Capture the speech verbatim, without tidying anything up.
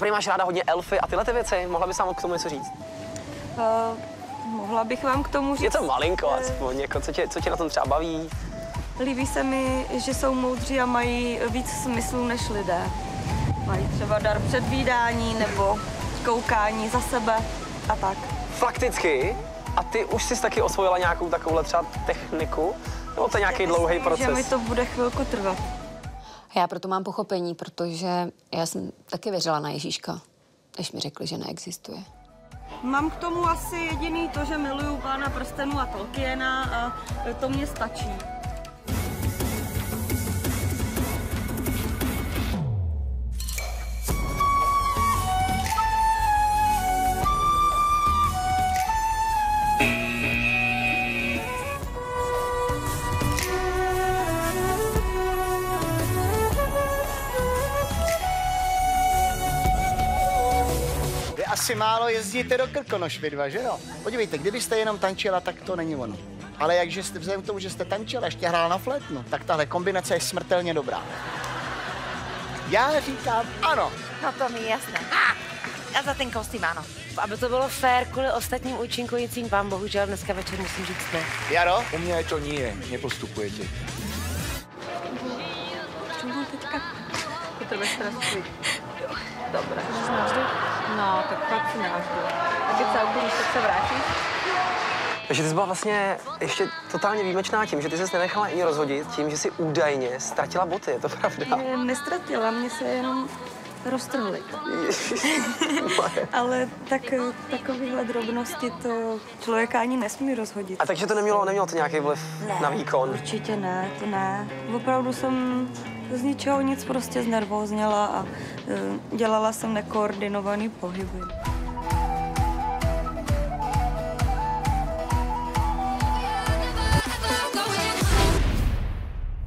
prý máš ráda hodně elfy a tyhle ty věci. Mohla bys nám k tomu něco říct? Uh, mohla bych vám k tomu říct... Něco malinko, uh, aspoň, jako, co, tě, co tě na tom třeba baví? Líbí se mi, že jsou moudří a mají víc smyslů než lidé. Mají třeba dar předvídání nebo koukání za sebe a tak. Fakticky? A ty už jsi taky osvojila nějakou takovouhle třeba techniku? Nebo to je nějaký dlouhý proces? Že mi to bude chvilku trvat. Já proto mám pochopení, protože já jsem taky věřila na Ježíška, než mi řekli, že neexistuje. Mám k tomu asi jediný to, že miluju Pána prstenů a Tolkiena a to mě stačí. Asi málo jezdíte do Krkonoš, vy dva, že jo? Podívejte, kdybyste jenom tančila, tak to není ono. Ale jakže jste, vzhledem k tomu, že jste tančila, ještě hrála na flétnu, tak tahle kombinace je smrtelně dobrá. Já říkám ano. No to mi je jasné. Ah! A za ten kostým ano. Aby to bylo fér kvůli ostatním účinkujícím, vám bohužel dneska večer musím říct ne. Jaro? U mě to nie, nepostupujete. Čemu teďka? Potřebuješ teraz klid. Dobré. No, tak pak si navždy. A keď se oblížíš, tak se vrátíš? Takže ty jsi byla vlastně ještě totálně výjimečná tím, že ty jsi nenechala ani rozhodit tím, že jsi údajně ztratila boty, je to pravda? Ne, nestratila, mě se jenom roztrhly. Ale tak, takovéhle drobnosti to člověka ani nesmí rozhodit. A takže to nemělo, nemělo to nějaký vliv ne, na výkon? Určitě ne, to ne. Opravdu jsem z ničeho nic prostě znervózněla a dělala jsem nekoordinovaný pohyby.